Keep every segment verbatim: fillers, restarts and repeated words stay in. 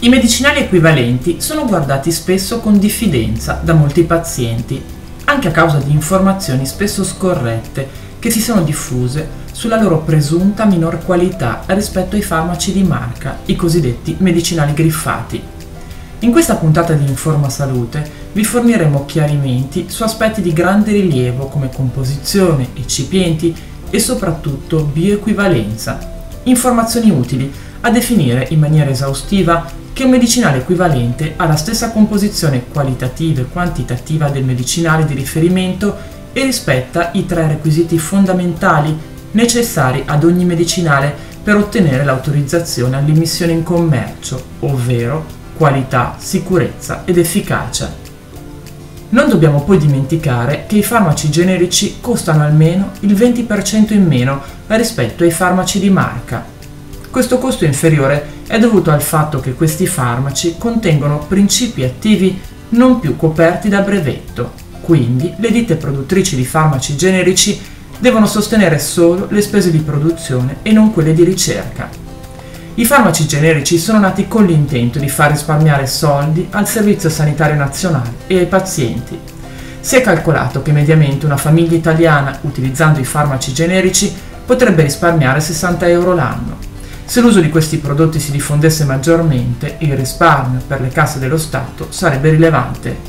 I medicinali equivalenti sono guardati spesso con diffidenza da molti pazienti, anche a causa di informazioni spesso scorrette che si sono diffuse sulla loro presunta minor qualità rispetto ai farmaci di marca, i cosiddetti medicinali griffati. In questa puntata di Informa Salute vi forniremo chiarimenti su aspetti di grande rilievo come composizione, eccipienti e soprattutto bioequivalenza, informazioni utili a definire in maniera esaustiva che un medicinale equivalente ha la stessa composizione qualitativa e quantitativa del medicinale di riferimento e rispetta i tre requisiti fondamentali necessari ad ogni medicinale per ottenere l'autorizzazione all'immissione in commercio, ovvero qualità, sicurezza ed efficacia. Non dobbiamo poi dimenticare che i farmaci generici costano almeno il venti per cento in meno rispetto ai farmaci di marca. Questo costo inferiore è dovuto al fatto che questi farmaci contengono principi attivi non più coperti da brevetto, quindi le ditte produttrici di farmaci generici devono sostenere solo le spese di produzione e non quelle di ricerca. I farmaci generici sono nati con l'intento di far risparmiare soldi al Servizio Sanitario Nazionale e ai pazienti. Si è calcolato che mediamente una famiglia italiana, utilizzando i farmaci generici, potrebbe risparmiare sessanta euro l'anno. Se l'uso di questi prodotti si diffondesse maggiormente, il risparmio per le casse dello Stato sarebbe rilevante.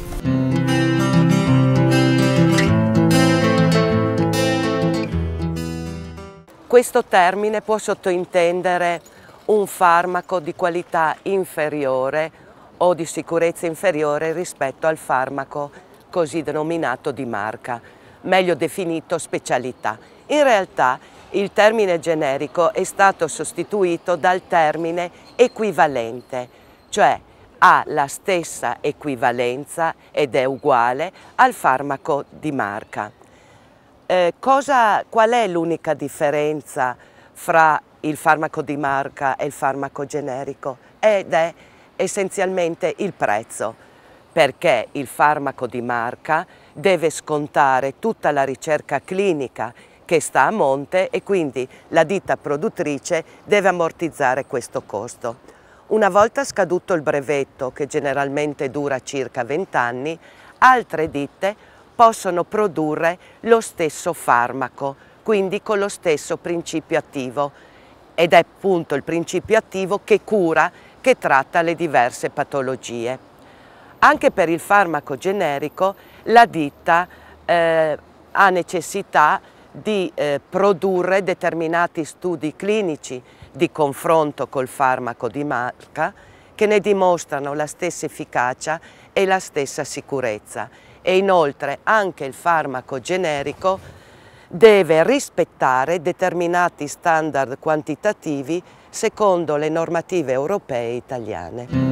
Questo termine può sottintendere un farmaco di qualità inferiore o di sicurezza inferiore rispetto al farmaco così denominato di marca, meglio definito specialità. In realtà il termine generico è stato sostituito dal termine equivalente, cioè ha la stessa equivalenza ed è uguale al farmaco di marca. Eh, cosa, qual è l'unica differenza fra il farmaco di marca e il farmaco generico? Ed è essenzialmente il prezzo, perché il farmaco di marca deve scontare tutta la ricerca clinica che sta a monte e quindi la ditta produttrice deve ammortizzare questo costo. Una volta scaduto il brevetto, che generalmente dura circa venti anni, altre ditte possono produrre lo stesso farmaco, quindi con lo stesso principio attivo, ed è appunto il principio attivo che cura, che tratta le diverse patologie. Anche per il farmaco generico la ditta eh, ha necessità di eh, produrre determinati studi clinici di confronto col farmaco di marca che ne dimostrano la stessa efficacia e la stessa sicurezza, e inoltre anche il farmaco generico deve rispettare determinati standard quantitativi secondo le normative europee e italiane.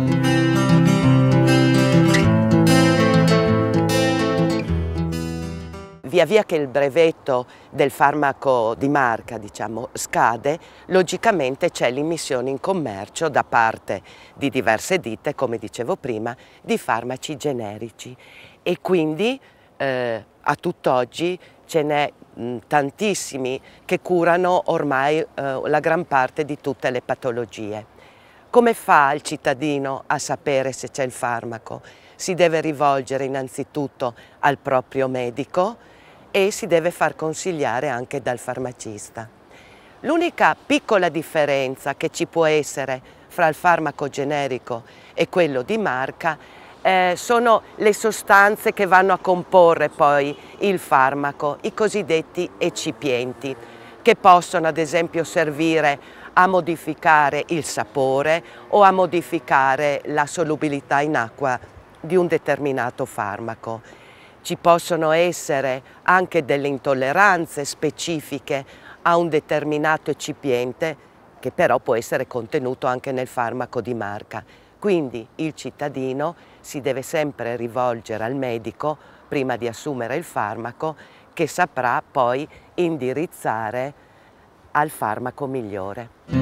Via via che il brevetto del farmaco di marca, diciamo, scade, logicamente c'è l'immissione in commercio da parte di diverse ditte, come dicevo prima, di farmaci generici, e quindi eh, a tutt'oggi ce n'è tantissimi che curano ormai eh, la gran parte di tutte le patologie. Come fa il cittadino a sapere se c'è il farmaco? Si deve rivolgere innanzitutto al proprio medico e si deve far consigliare anche dal farmacista. L'unica piccola differenza che ci può essere fra il farmaco generico e quello di marca eh, sono le sostanze che vanno a comporre poi il farmaco, i cosiddetti eccipienti, che possono ad esempio servire a modificare il sapore o a modificare la solubilità in acqua di un determinato farmaco. Ci possono essere anche delle intolleranze specifiche a un determinato eccipiente che però può essere contenuto anche nel farmaco di marca. Quindi il cittadino si deve sempre rivolgere al medico prima di assumere il farmaco, che saprà poi indirizzare al farmaco migliore.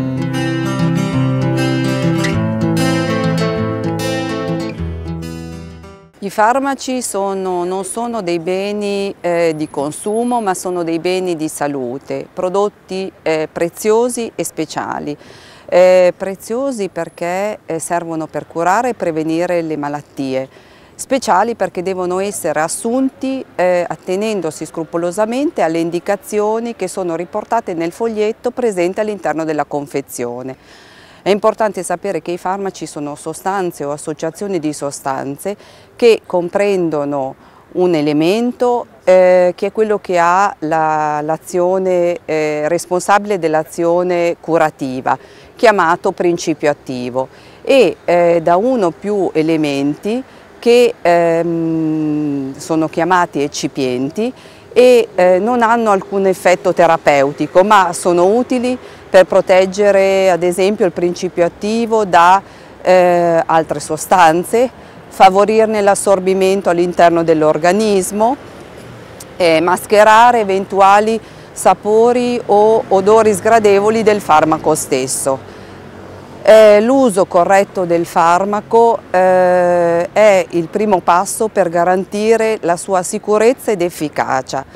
I farmaci sono, non sono dei beni eh, di consumo, ma sono dei beni di salute, prodotti eh, preziosi e speciali. Eh, preziosi perché eh, servono per curare e prevenire le malattie, speciali perché devono essere assunti eh, attenendosi scrupolosamente alle indicazioni che sono riportate nel foglietto presente all'interno della confezione. È importante sapere che i farmaci sono sostanze o associazioni di sostanze che comprendono un elemento eh, che è quello che ha l'azione la, eh, responsabile dell'azione curativa, chiamato principio attivo, e eh, da uno o più elementi che ehm, sono chiamati eccipienti e eh, non hanno alcun effetto terapeutico, ma sono utili per proteggere ad esempio il principio attivo da eh, altre sostanze, favorirne l'assorbimento all'interno dell'organismo, eh, mascherare eventuali sapori o odori sgradevoli del farmaco stesso. Eh, l'uso corretto del farmaco eh, è il primo passo per garantire la sua sicurezza ed efficacia.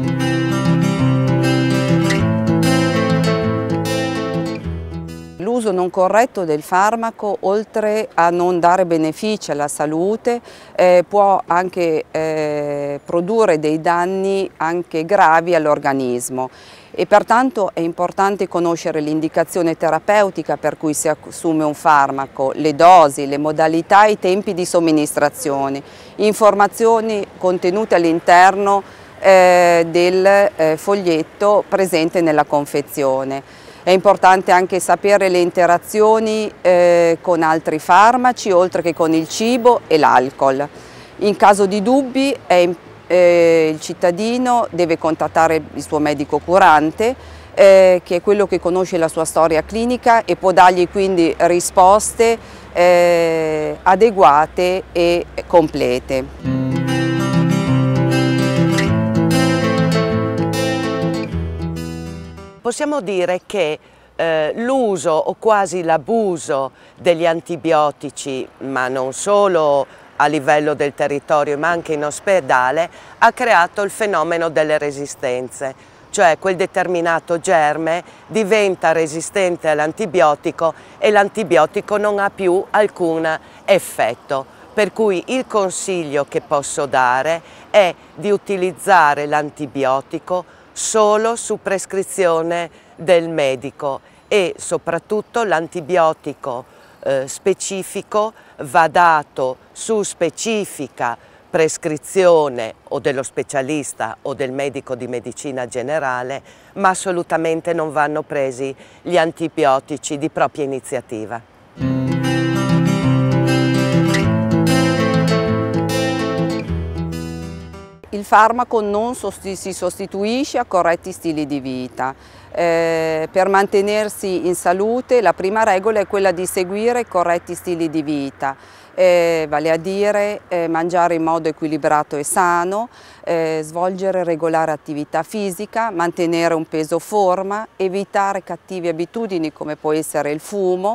L'uso non corretto del farmaco, oltre a non dare benefici alla salute, eh, può anche eh, produrre dei danni anche gravi all'organismo. E pertanto è importante conoscere l'indicazione terapeutica per cui si assume un farmaco, le dosi, le modalità e i tempi di somministrazione, informazioni contenute all'interno eh, del eh, foglietto presente nella confezione. È importante anche sapere le interazioni eh, con altri farmaci, oltre che con il cibo e l'alcol. In caso di dubbi è importante Eh, il cittadino deve contattare il suo medico curante, eh, che è quello che conosce la sua storia clinica e può dargli quindi risposte eh, adeguate e complete. Possiamo dire che eh, l'uso o quasi l'abuso degli antibiotici, ma non solo a livello del territorio ma anche in ospedale, ha creato il fenomeno delle resistenze, cioè quel determinato germe diventa resistente all'antibiotico e l'antibiotico non ha più alcun effetto. Per cui il consiglio che posso dare è di utilizzare l'antibiotico solo su prescrizione del medico e soprattutto l'antibiotico eh, specifico va dato su specifica prescrizione o dello specialista o del medico di medicina generale, ma assolutamente non vanno presi gli antibiotici di propria iniziativa. Il farmaco non sosti- si sostituisce a corretti stili di vita. Eh, per mantenersi in salute la prima regola è quella di seguire corretti stili di vita, eh, vale a dire eh, mangiare in modo equilibrato e sano, eh, svolgere regolare attività fisica, mantenere un peso forma, evitare cattive abitudini come può essere il fumo.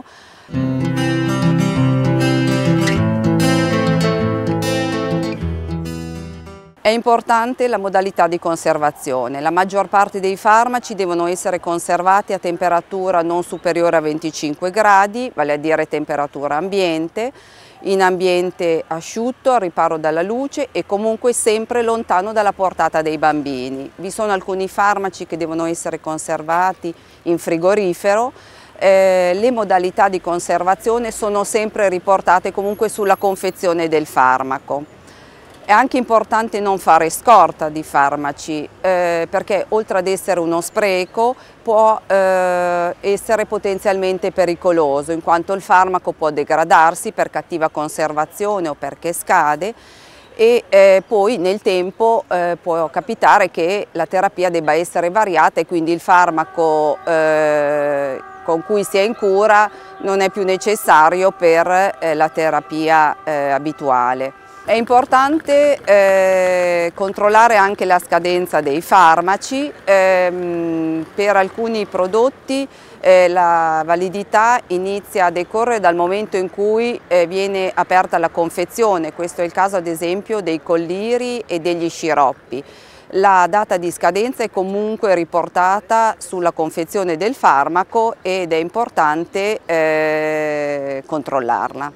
È importante la modalità di conservazione. La maggior parte dei farmaci devono essere conservati a temperatura non superiore a venticinque gradi, vale a dire temperatura ambiente, in ambiente asciutto, al riparo dalla luce e comunque sempre lontano dalla portata dei bambini. Vi sono alcuni farmaci che devono essere conservati in frigorifero. Eh, le modalità di conservazione sono sempre riportate comunque sulla confezione del farmaco. È anche importante non fare scorta di farmaci eh, perché oltre ad essere uno spreco può eh, essere potenzialmente pericoloso, in quanto il farmaco può degradarsi per cattiva conservazione o perché scade e eh, poi nel tempo eh, può capitare che la terapia debba essere variata e quindi il farmaco eh, con cui si è in cura non è più necessario per eh, la terapia eh, abituale. È importante eh, controllare anche la scadenza dei farmaci. Ehm, per alcuni prodotti eh, la validità inizia a decorrere dal momento in cui eh, viene aperta la confezione. Questo è il caso ad esempio dei colliri e degli sciroppi. La data di scadenza è comunque riportata sulla confezione del farmaco ed è importante eh, controllarla.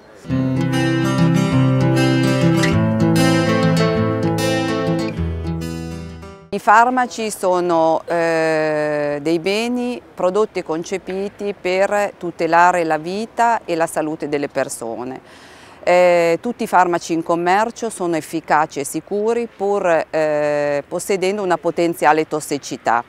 I farmaci sono eh, dei beni prodotti e concepiti per tutelare la vita e la salute delle persone. Eh, tutti i farmaci in commercio sono efficaci e sicuri pur eh, possedendo una potenziale tossicità.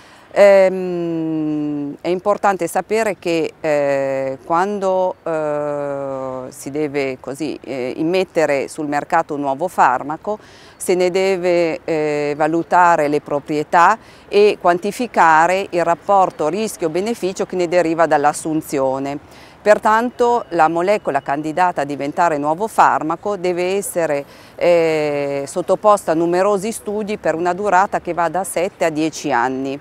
Ehm, è importante sapere che eh, quando eh, si deve così, eh, immettere sul mercato un nuovo farmaco se ne deve eh, valutare le proprietà e quantificare il rapporto rischio-beneficio che ne deriva dall'assunzione. Pertanto la molecola candidata a diventare nuovo farmaco deve essere eh, sottoposta a numerosi studi per una durata che va da sette a dieci anni.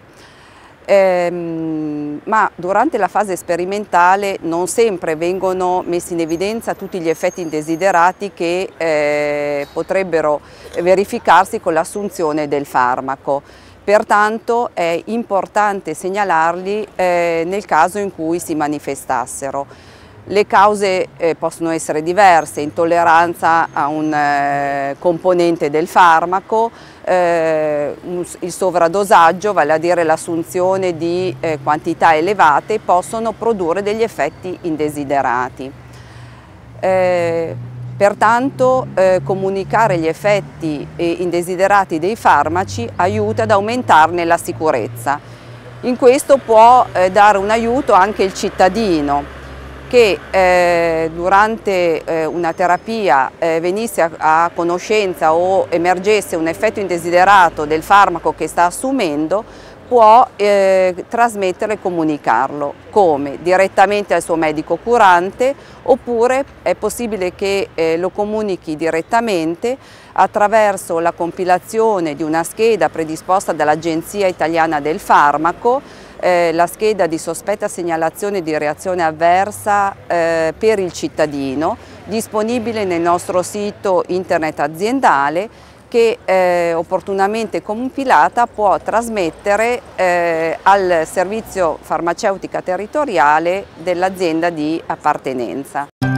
Ehm, ma durante la fase sperimentale non sempre vengono messi in evidenza tutti gli effetti indesiderati che eh, potrebbero verificarsi con l'assunzione del farmaco. Pertanto è importante segnalarli eh, nel caso in cui si manifestassero. Le cause eh, possono essere diverse: intolleranza a un eh, componente del farmaco, eh, un, il sovradosaggio, vale a dire l'assunzione di eh, quantità elevate, possono produrre degli effetti indesiderati. Eh, Pertanto eh, comunicare gli effetti eh, indesiderati dei farmaci aiuta ad aumentarne la sicurezza. In questo può eh, dare un aiuto anche il cittadino che eh, durante eh, una terapia eh, venisse a, a conoscenza o emergesse un effetto indesiderato del farmaco che sta assumendo, può eh, trasmettere e comunicarlo. Come? Direttamente al suo medico curante, oppure è possibile che eh, lo comunichi direttamente attraverso la compilazione di una scheda predisposta dall'Agenzia Italiana del Farmaco, eh, la scheda di sospetta segnalazione di reazione avversa eh, per il cittadino, disponibile nel nostro sito internet aziendale, che eh, opportunamente compilata può trasmettere eh, al servizio farmaceutica territoriale dell'azienda di appartenenza.